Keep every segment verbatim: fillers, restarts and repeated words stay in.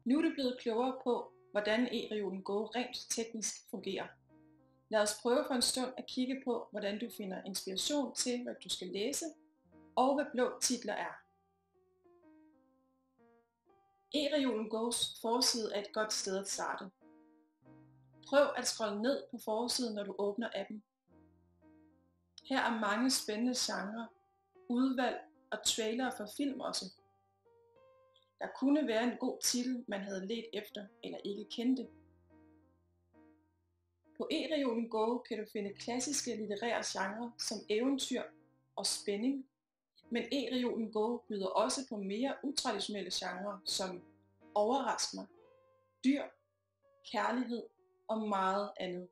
Nu er du blevet klogere på, hvordan eReolen Go rent teknisk fungerer. Lad os prøve for en stund at kigge på, hvordan du finder inspiration til, hvad du skal læse, og hvad blå titler er. eReolen Go's forside er et godt sted at starte. Prøv at scrolle ned på forsiden, når du åbner appen. Her er mange spændende genrer, udvalg og trailere for film også. Der kunne være en god titel, man havde ledt efter eller ikke kendte. På eReolen Go kan du finde klassiske litterære genrer som eventyr og spænding, men eReolen Go byder også på mere utraditionelle genrer som overrask mig, dyr, kærlighed og meget andet.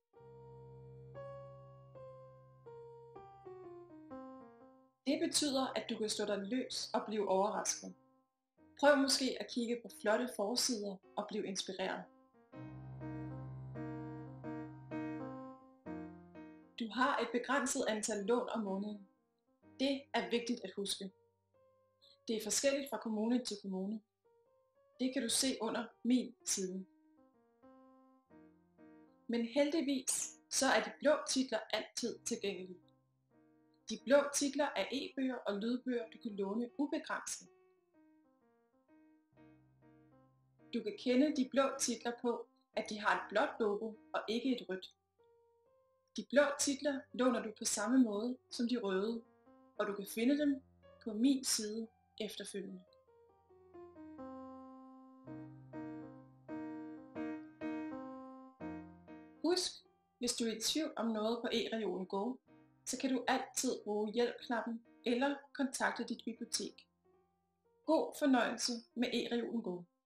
Det betyder, at du kan stå dig løs og blive overrasket. Prøv måske at kigge på flotte forsider og blive inspireret. Du har et begrænset antal lån om måneden. Det er vigtigt at huske. Det er forskelligt fra kommune til kommune. Det kan du se under min side. Men heldigvis så er de blå titler altid tilgængelige. De blå titler er e-bøger og lydbøger, du kan låne ubegrænset. Du kan kende de blå titler på, at de har et blåt logo og ikke et rødt. De blå titler låner du på samme måde som de røde, og du kan finde dem på min side efterfølgende. Husk, hvis du er i tvivl om noget på eReolen Go, så kan du altid bruge hjælp-knappen eller kontakte dit bibliotek. God fornøjelse med eReolen Go.